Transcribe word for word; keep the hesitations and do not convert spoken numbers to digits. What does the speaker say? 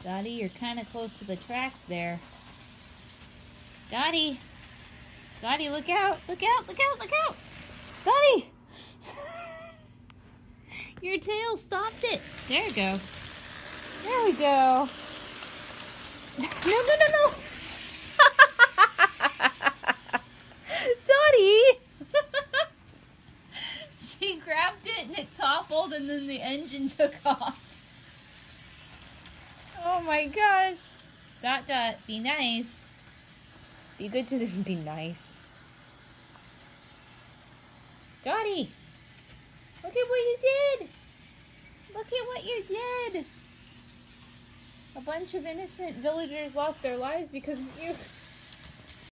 Dottie, you're kind of close to the tracks there. Dottie! Dottie, look out! Look out! Look out! Look out! Dottie! Your tail stopped it. There we go. There we go. No, no, no, no! Dottie! She grabbed it and it toppled and then the engine took off. Oh my gosh. Dot Dot, be nice. Be good to this and be nice. Dottie! Look at what you did! Look at what you did! A bunch of innocent villagers lost their lives because of you.